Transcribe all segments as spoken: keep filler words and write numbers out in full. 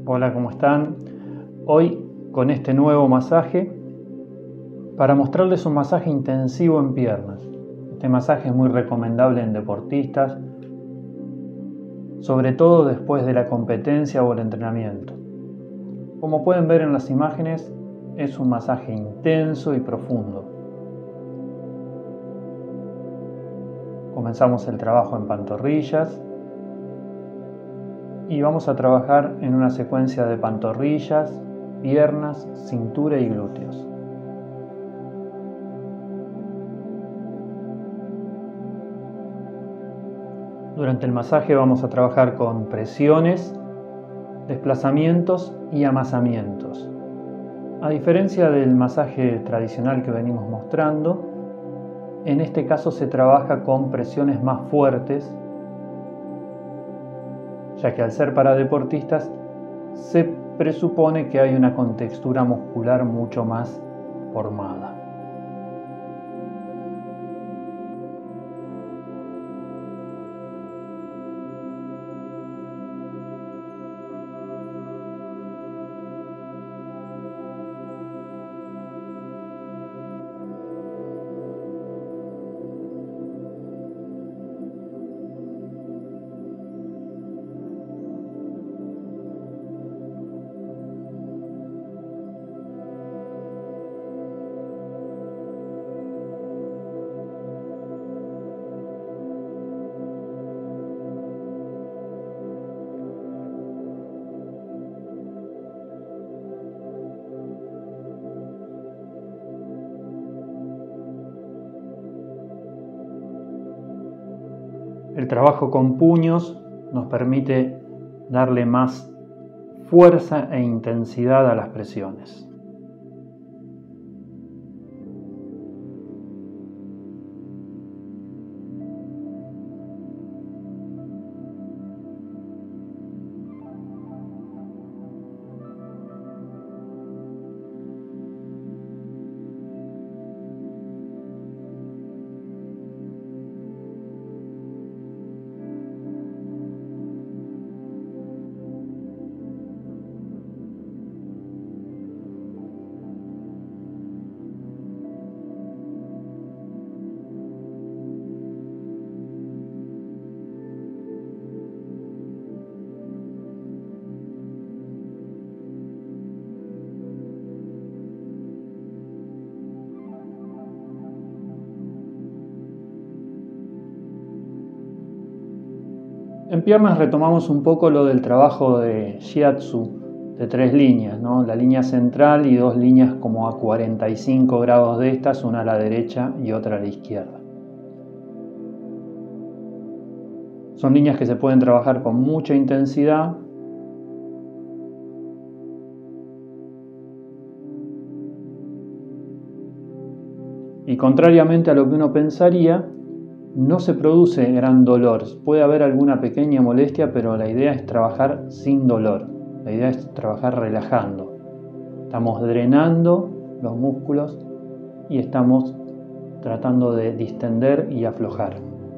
Hola, ¿cómo están? Hoy con este nuevo masaje para mostrarles un masaje intensivo en piernas. Este masaje es muy recomendable en deportistas, sobre todo después de la competencia o el entrenamiento. Como pueden ver en las imágenes, es un masaje intenso y profundo. Comenzamos el trabajo en pantorrillas y vamos a trabajar en una secuencia de pantorrillas, piernas, cintura y glúteos. Durante el masaje vamos a trabajar con presiones, desplazamientos y amasamientos. A diferencia del masaje tradicional que venimos mostrando, en este caso se trabaja con presiones más fuertes, ya que al ser para deportistas se presupone que hay una contextura muscular mucho más formada. El trabajo con puños nos permite darle más fuerza e intensidad a las presiones. En piernas retomamos un poco lo del trabajo de Shiatsu de tres líneas, ¿no? La línea central y dos líneas como a cuarenta y cinco grados de estas, una a la derecha y otra a la izquierda. Son líneas que se pueden trabajar con mucha intensidad. Y contrariamente a lo que uno pensaría, no se produce gran dolor. Puede haber alguna pequeña molestia, pero la idea es trabajar sin dolor. La idea es trabajar relajando. Estamos drenando los músculos y estamos tratando de distender y aflojar.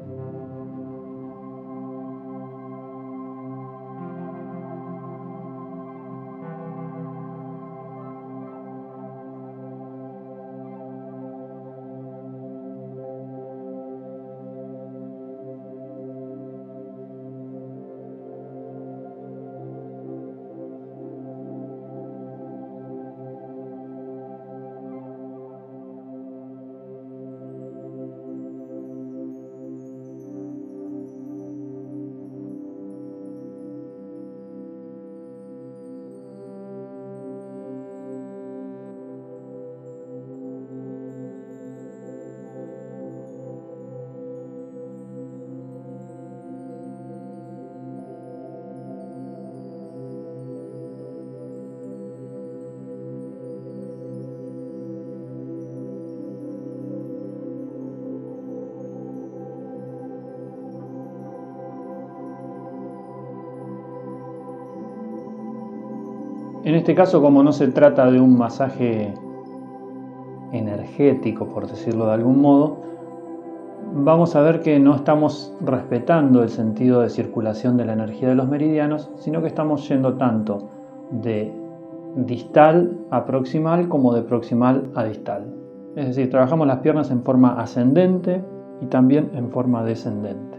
En este caso, como no se trata de un masaje energético, por decirlo de algún modo, vamos a ver que no estamos respetando el sentido de circulación de la energía de los meridianos, sino que estamos yendo tanto de distal a proximal como de proximal a distal. Es decir, trabajamos las piernas en forma ascendente y también en forma descendente.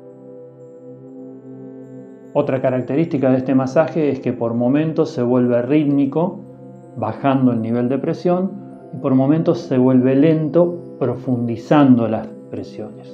Otra característica de este masaje es que por momentos se vuelve rítmico, bajando el nivel de presión, y por momentos se vuelve lento, profundizando las presiones.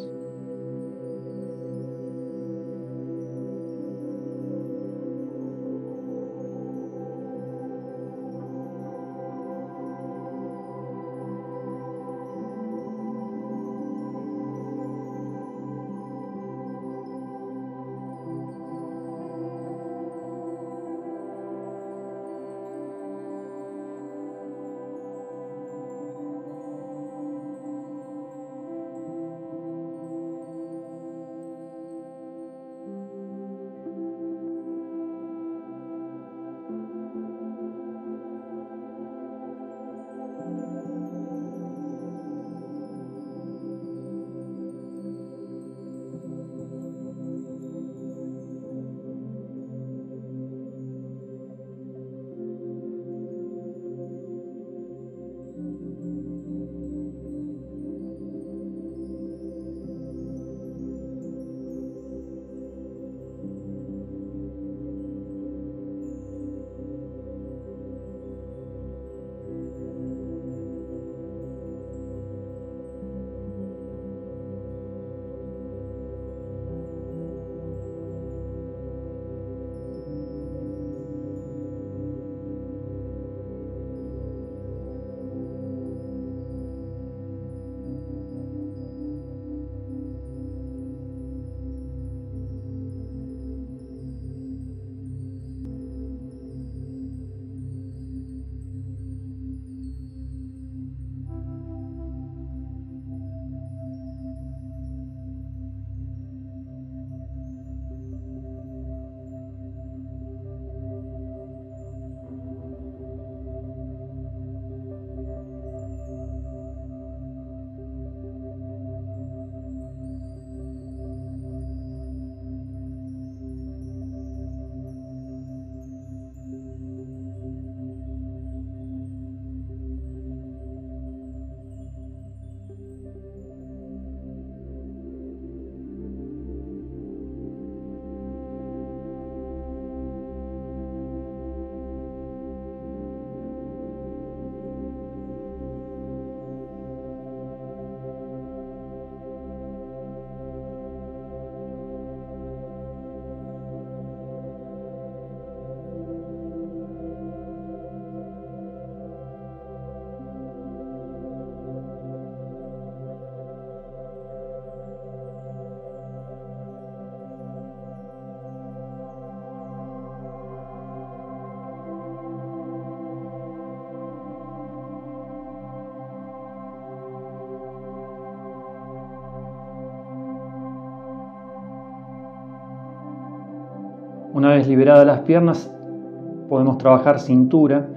Una vez liberadas las piernas, podemos trabajar cintura.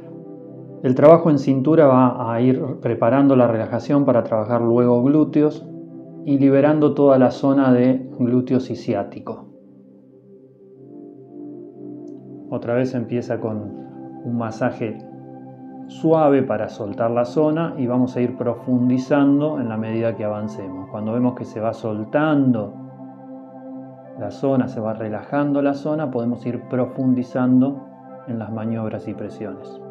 El trabajo en cintura va a ir preparando la relajación para trabajar luego glúteos y liberando toda la zona de glúteos y ciático. Otra vez empieza con un masaje suave para soltar la zona y vamos a ir profundizando en la medida que avancemos. Cuando vemos que se va soltando la zona, se va relajando la zona, podemos ir profundizando en las maniobras y presiones.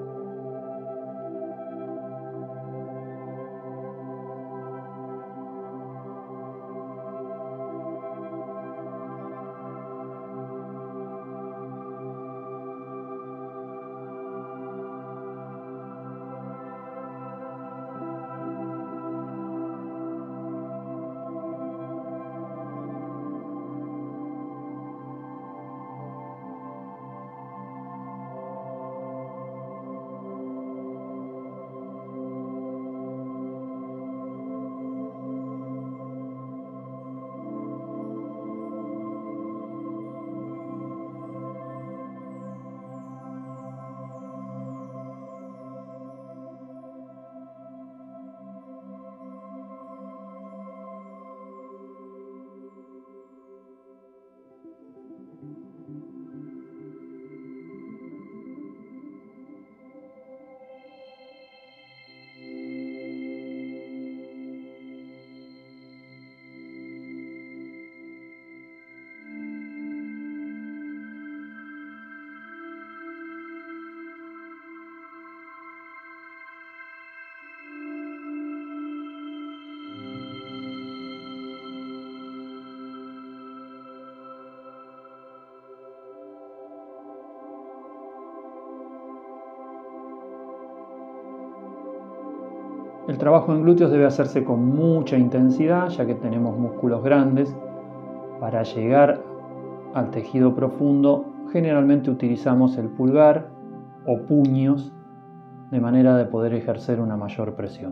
El trabajo en glúteos debe hacerse con mucha intensidad, ya que tenemos músculos grandes. Para llegar al tejido profundo, generalmente utilizamos el pulgar o puños, de manera de poder ejercer una mayor presión.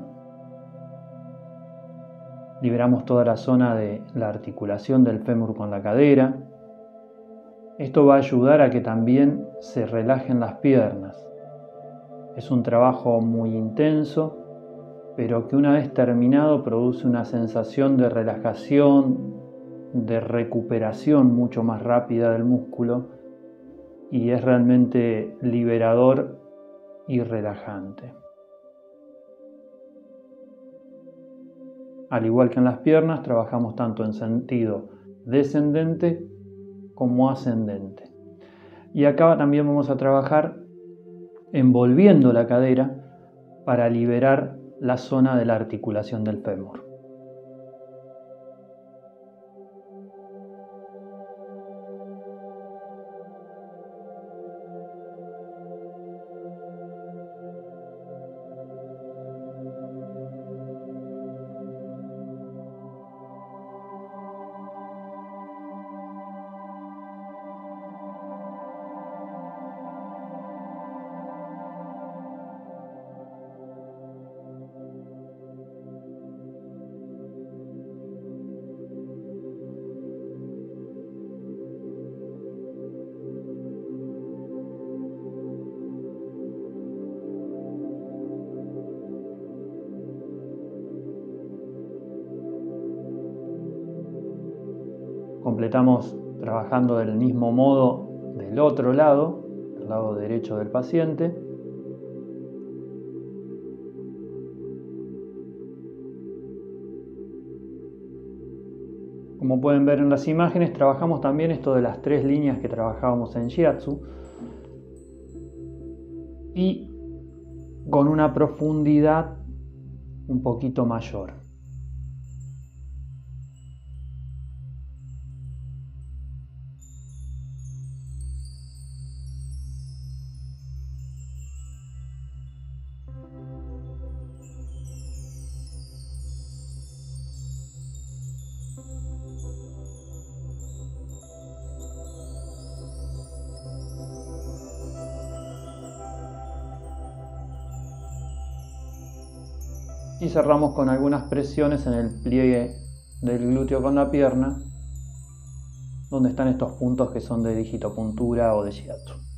Liberamos toda la zona de la articulación del fémur con la cadera. Esto va a ayudar a que también se relajen las piernas. Es un trabajo muy intenso, pero que una vez terminado produce una sensación de relajación, de recuperación mucho más rápida del músculo, y es realmente liberador y relajante. Al igual que en las piernas, trabajamos tanto en sentido descendente como ascendente. Y acá también vamos a trabajar envolviendo la cadera para liberar la zona de la articulación del fémur. Completamos trabajando del mismo modo del otro lado, del lado derecho del paciente. Como pueden ver en las imágenes, trabajamos también esto de las tres líneas que trabajábamos en Shiatsu, y con una profundidad un poquito mayor. Y cerramos con algunas presiones en el pliegue del glúteo con la pierna, donde están estos puntos que son de digitopuntura o de shiatsu.